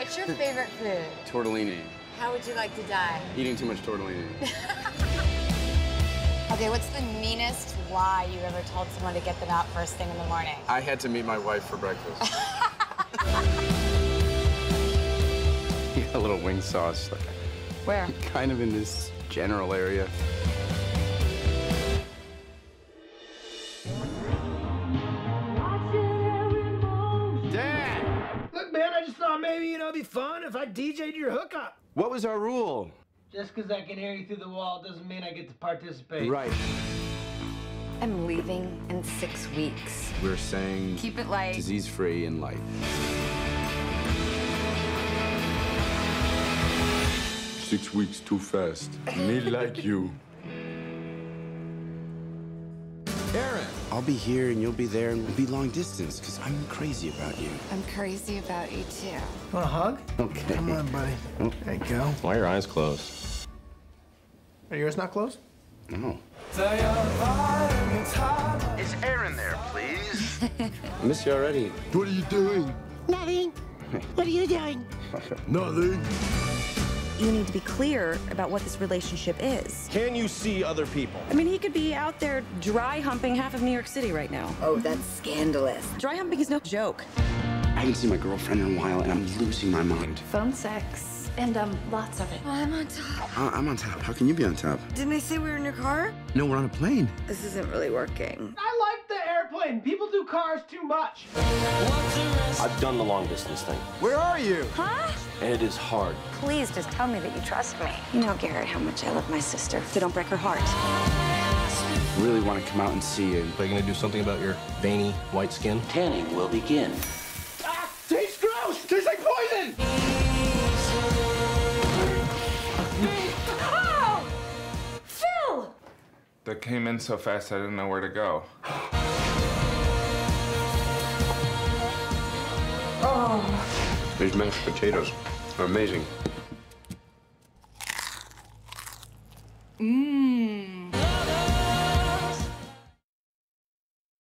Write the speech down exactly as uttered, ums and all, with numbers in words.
What's your favorite food? Tortellini. How would you like to die? Eating too much tortellini. Okay, what's the meanest lie you ever told someone to get them out first thing in the morning? I had to meet my wife for breakfast. Yeah, a little wing sauce. Where? Kind of in this general area. Dad! Look, man, I just thought maybe, you know, it'd be fun if I D J'd your hookup. What was our rule? Just because I can hear you through the wall doesn't mean I get to participate. Right. I'm leaving in six weeks. We're saying Keep it light. disease-free in life. Six weeks too fast. Me like you. Aaron! I'll be here and you'll be there and we'll be long distance because I'm crazy about you. I'm crazy about you too. Want a hug? Okay. Come on, buddy. There you go. Why are your eyes closed? Are yours not closed? No. Is Aaron there, please? I miss you already. What are you doing? Nothing. What are you doing? Nothing. You need to be clear about what this relationship is. Can you see other people? I mean, he could be out there dry humping half of New York City right now. Oh, that's scandalous. Dry humping is no joke. I haven't seen my girlfriend in a while and I'm losing my mind. Phone sex. And, um, lots of it. Oh, I'm on top. Uh, I'm on top. How can you be on top? Didn't I say we were in your car? No, we're on a plane. This isn't really working. I like the airplane. People do cars too much. I've done the long distance thing, Where are you? Huh? and it is hard. Please just tell me that you trust me. You know, Garrett, how much I love my sister. So don't break her heart. Really want to come out and see you. Are you gonna do something about your veiny white skin? Tanning will begin. Ah! Tastes gross! Tastes like poison! Oh! Phil! That came in so fast I didn't know where to go. Oh. These mashed potatoes are amazing. Mmm.